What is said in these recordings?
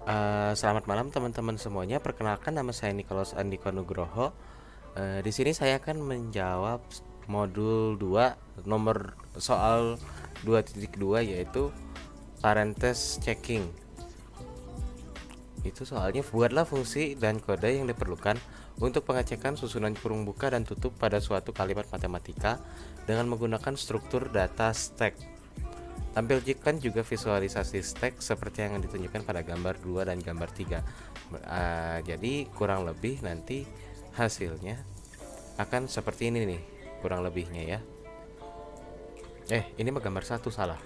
Selamat malam teman-teman semuanya. Perkenalkan nama saya Nikolaus Andiko Nugroho. Di sini saya akan menjawab modul 2 nomor soal 2.2 yaitu parentes checking. Itu soalnya buatlah fungsi dan kode yang diperlukan untuk pengecekan susunan kurung buka dan tutup pada suatu kalimat matematika dengan menggunakan struktur data stack. Tampilkan juga visualisasi stack seperti yang ditunjukkan pada gambar 2 dan gambar 3. Jadi kurang lebih nanti hasilnya akan seperti ini nih, kurang lebihnya ya. Ini mah gambar 1 salah.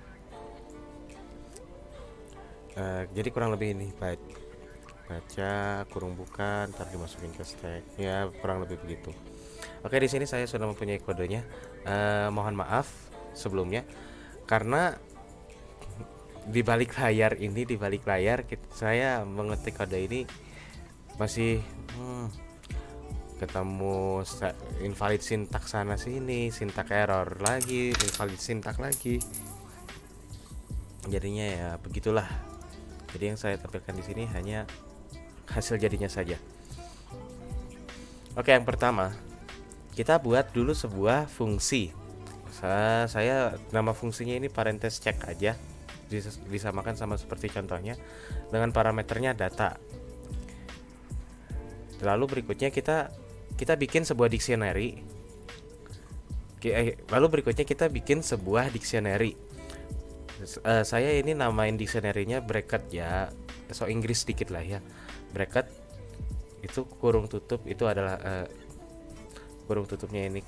Jadi kurang lebih ini baca kurung buka ntar dimasukin ke stack ya, kurang lebih begitu. Oke, di sini saya sudah mempunyai kodenya. Mohon maaf sebelumnya karena di balik layar saya mengetik kode ini masih ketemu invalid sintak sana sini, sintak error lagi, invalid sintak lagi. Jadinya ya begitulah. Jadi yang saya tampilkan di sini hanya hasil jadinya saja. Oke, yang pertama kita buat dulu sebuah fungsi. Saya nama fungsinya ini parentes check aja, disamakan sama seperti contohnya dengan parameternya data. Lalu berikutnya kita bikin sebuah dictionary. Lalu berikutnya kita bikin sebuah dictionary. Saya ini namain dictionary-nya bracket ya, so Inggris dikit lah ya. Bracket itu kurung tutup, itu adalah kurung tutupnya ini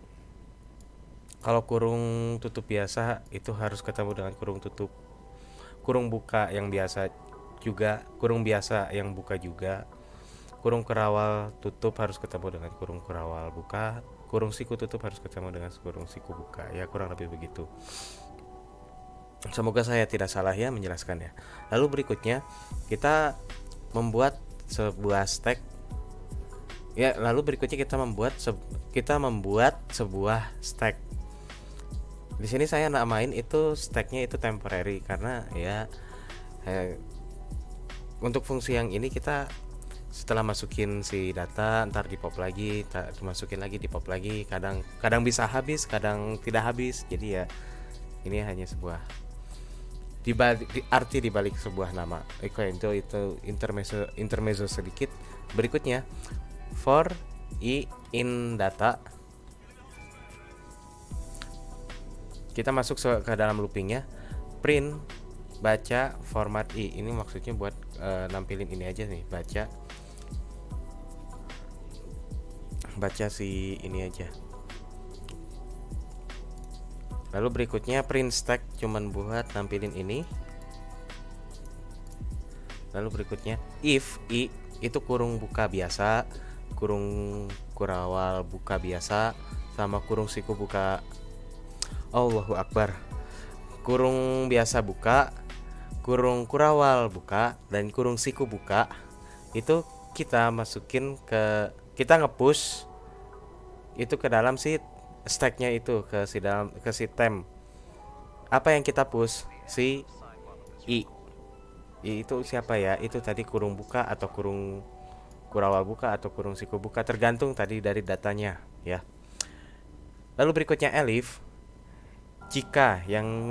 kalau kurung tutup biasa itu harus ketemu dengan kurung tutup kurung buka yang biasa juga, kurung biasa yang buka juga. Kurung kerawal tutup harus ketemu dengan kurung kerawal buka, kurung siku tutup harus ketemu dengan kurung siku buka. Ya kurang lebih begitu. Semoga saya tidak salah ya menjelaskannya. Lalu berikutnya kita membuat sebuah stack. Ya, lalu berikutnya kita membuat sebuah stack. Di sini saya namain itu stacknya itu temporary karena ya untuk fungsi yang ini kita setelah masukin si data ntar di pop lagi, masukin lagi, di pop lagi, kadang bisa habis, kadang tidak habis. Jadi ya ini hanya sebuah arti dibalik sebuah nama. Itu intermezzo sedikit. Berikutnya for i in data, kita masuk ke dalam loopingnya. Print baca format i, ini maksudnya buat nampilin ini aja nih, baca si ini aja. Lalu berikutnya print stack cuman buat nampilin ini. Lalu berikutnya if i itu kurung buka biasa, kurung kurawal buka biasa, sama kurung siku buka. Allahu Akbar. Kurung biasa buka, kurung kurawal buka, dan kurung siku buka. Itu kita masukin kita nge-push itu ke dalam si stacknya itu, ke si temp. Apa yang kita push? Si i. I itu siapa ya? Itu tadi kurung buka atau kurung kurawal buka atau kurung siku buka, tergantung tadi dari datanya ya. Lalu berikutnya elif. Jika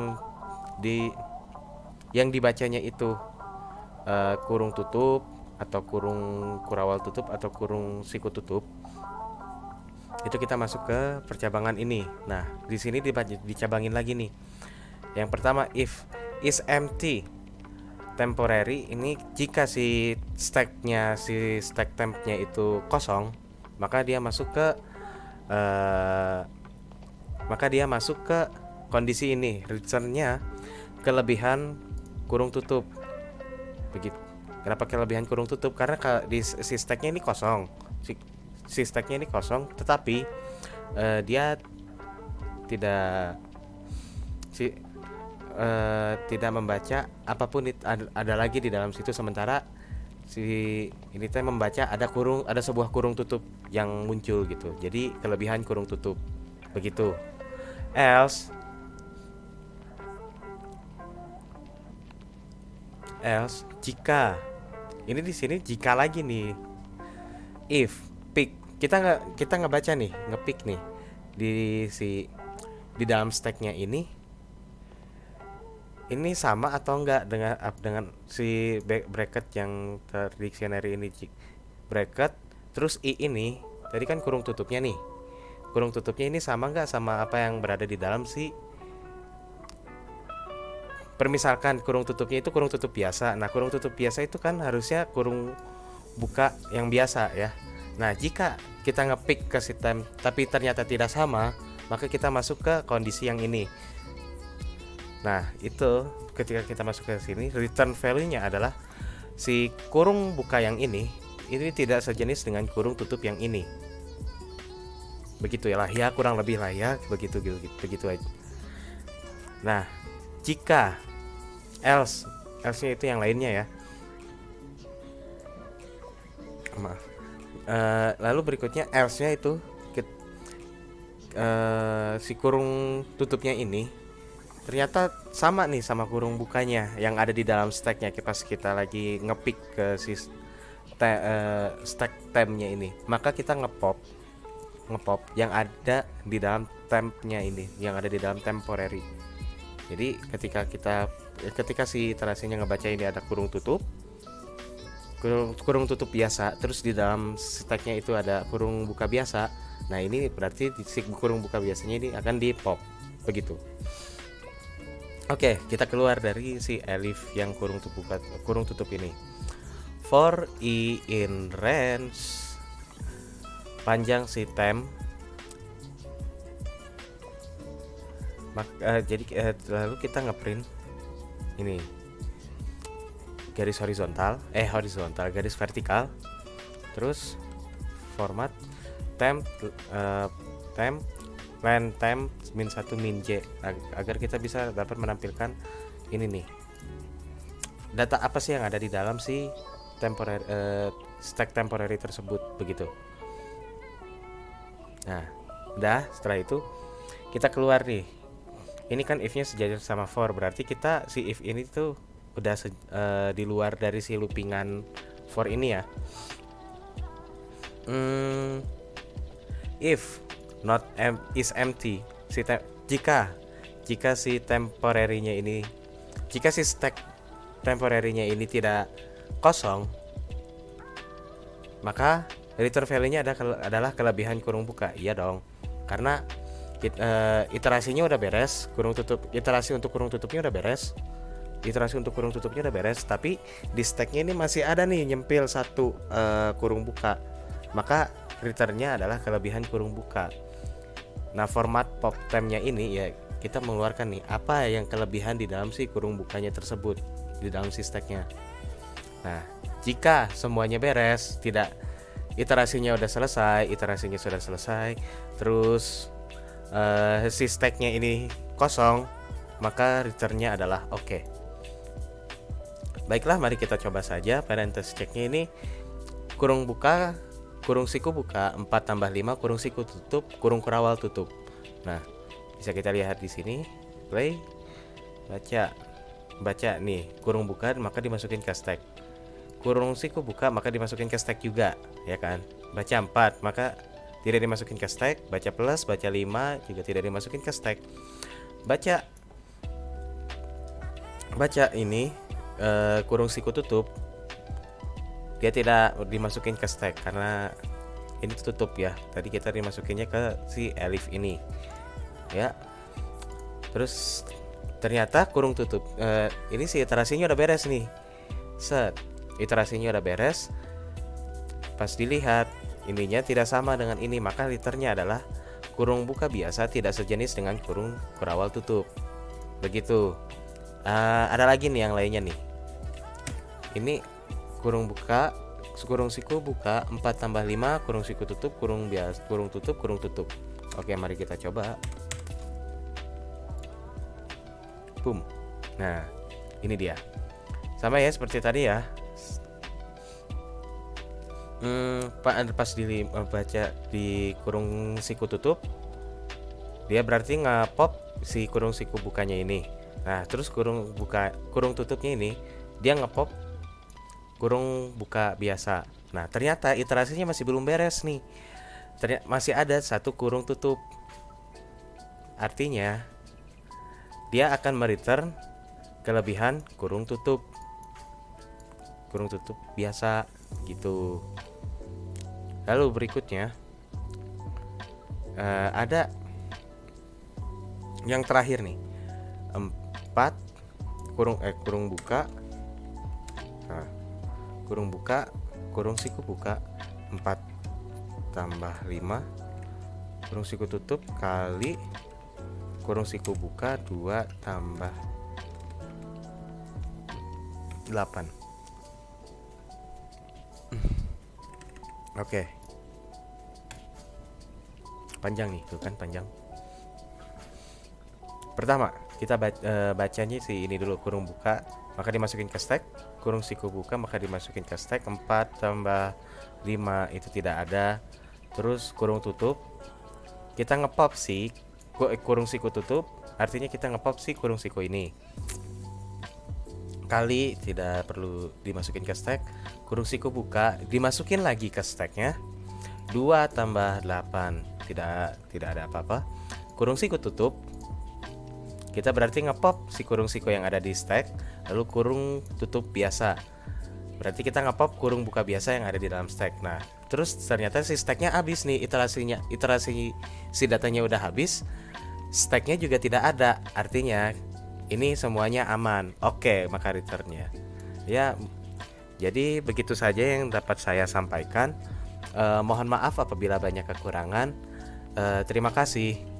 yang dibacanya itu kurung tutup atau kurung kurawal tutup atau kurung siku tutup, itu kita masuk ke percabangan ini. Nah, di sini dicabangin lagi nih. Yang pertama if is empty temporary, ini jika si stack tempnya itu kosong, maka dia masuk ke kondisi ini, returnnya kelebihan kurung tutup. Begitu. Kenapa kelebihan kurung tutup? Karena si stacknya ini kosong, si stacknya ini kosong, tetapi dia tidak tidak membaca apapun ada lagi di dalam situ, sementara si ini teh membaca ada sebuah kurung tutup yang muncul gitu. Jadi kelebihan kurung tutup begitu. Else else, jika. Ini di sini jika lagi nih. If, pick. Kita nggak baca nih, ngepick nih di di dalam stacknya ini sama atau enggak dengan si bracket yang terdictionary ini. Bracket terus i ini tadi kan kurung tutupnya nih. Kurung tutupnya ini sama enggak sama apa yang berada di dalam si, permisalkan kurung tutupnya itu kurung tutup biasa. Nah, kurung tutup biasa itu kan harusnya kurung buka yang biasa ya. Nah, jika kita ngepick ke sistem tapi ternyata tidak sama, maka kita masuk ke kondisi yang ini. Nah, itu ketika kita masuk ke sini, return value-nya adalah si kurung buka yang ini tidak sejenis dengan kurung tutup yang ini. Begitu ya, kurang lebih lah ya, begitu aja. Nah, jika else-nya itu yang lainnya ya. Maaf. Lalu berikutnya else-nya itu si kurung tutupnya ini ternyata sama nih sama kurung bukanya yang ada di dalam stacknya pas kita lagi ngepick ke si stack temp-nya ini, maka kita ngepop yang ada di dalam temp-nya ini, yang ada di dalam temporary. Jadi ketika si iterasinya ngebaca ini ada kurung tutup biasa, terus di dalam stacknya itu ada kurung buka biasa. Nah, ini berarti si kurung buka biasanya ini akan di pop begitu. Oke, kita keluar dari si elif yang kurung tutup ini. For i in range, panjang si temp. Jadi lalu kita ngeprint ini garis horizontal, garis vertikal, terus format temp len temp min 1 min j, agar kita bisa dapat menampilkan ini nih, data apa sih yang ada di dalam si stack temporary tersebut begitu. Nah, udah setelah itu kita keluar nih. Ini kan if-nya sejajar sama for, berarti kita si if ini tuh udah di luar dari si loopingan for ini ya. If not is empty, jika si temporary-nya ini, jika si stack temporary-nya ini tidak kosong, maka return value-nya adalah kelebihan kurung buka. Iya dong, karena iterasinya udah beres, iterasi untuk kurung tutupnya udah beres, tapi di stacknya ini masih ada nih nyempil satu kurung buka, maka returnnya adalah kelebihan kurung buka. Nah, format pop temp-nya ini ya kita mengeluarkan nih apa yang kelebihan di dalam si kurung bukanya tersebut di dalam si stacknya. Nah, jika semuanya beres, iterasinya sudah selesai, terus si stacknya ini kosong, maka returnnya adalah oke. Baiklah, mari kita coba saja parenthesis checknya ini kurung buka, kurung siku buka 4 tambah 5, kurung siku tutup, kurung kurawal tutup. Nah, bisa kita lihat di sini, play, baca nih, kurung buka maka dimasukin ke stack, kurung siku buka maka dimasukin ke stack juga, ya kan. Baca 4 maka tidak dimasukin ke stack, baca plus, baca 5 juga tidak dimasukin ke stack. Baca ini kurung siku tutup, dia tidak dimasukin ke stack karena ini tutup ya. Tadi kita dimasukinnya ke si elif ini ya. Terus ternyata kurung tutup ini si iterasinya udah beres nih. Iterasinya udah beres. Pas dilihat ininya tidak sama dengan ini, maka returnnya adalah kurung buka biasa tidak sejenis dengan kurung kurawal tutup. Begitu. Ada lagi nih yang lainnya nih. Ini kurung buka, kurung siku buka 4 tambah 5, kurung siku tutup, kurung tutup. Oke, mari kita coba. Boom. Nah, ini dia. Sama ya seperti tadi ya. Pas baca di kurung siku tutup, dia berarti ngepop si kurung siku bukanya ini. Nah, terus kurung tutupnya ini dia ngepop kurung buka biasa. Nah ternyata iterasinya masih belum beres nih, ternyata masih ada satu kurung tutup. Artinya dia akan mereturn kelebihan kurung tutup biasa gitu. Lalu berikutnya ada yang terakhir nih, 4 kurung buka. Nah, kurung buka, kurung siku buka 4 tambah 5 kurung siku tutup kali kurung siku buka 2 tambah 8. Oke. Panjang nih, tuh kan panjang. Pertama, kita bacanya sih ini dulu, kurung buka maka dimasukin ke stack, kurung siku buka maka dimasukin ke stack, 4 tambah 5 itu tidak ada. Terus kurung tutup, kita ngepop sih kurung siku tutup, artinya kita ngepop sih kurung siku ini. Kali tidak perlu dimasukin ke stack, kurung siku buka dimasukin lagi ke stacknya, 2 tambah 8 tidak ada apa-apa. Kurung siku tutup, kita berarti ngepop si kurung siku yang ada di stack, lalu kurung tutup biasa, berarti kita ngepop kurung buka biasa yang ada di dalam stack. Nah terus ternyata si stacknya habis nih, iterasi si datanya udah habis, stacknya juga tidak ada, artinya ini semuanya aman. Oke, maka returnnya ya. Jadi begitu saja yang dapat saya sampaikan. Mohon maaf apabila banyak kekurangan. Terima kasih.